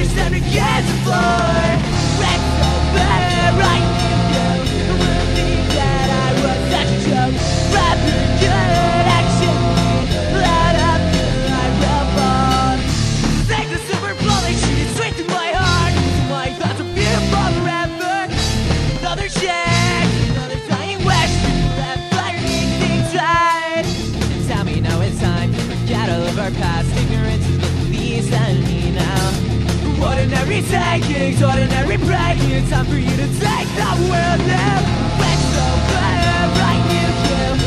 it's time to get the floor. Went so bad, right now I wouldn't think that I was such a joke. Rather good action, let up till I will fall. Take the silver bullet, shoot it straight to my heart. My thoughts are beautiful forever. Another check, another dying wish. That fire needs inside. Tell me now it's time to forget all of our past. Ignorance is the least enemy now. Ordinary takings, ordinary breaking. It's time for you to take the world now. Went so bad, right you.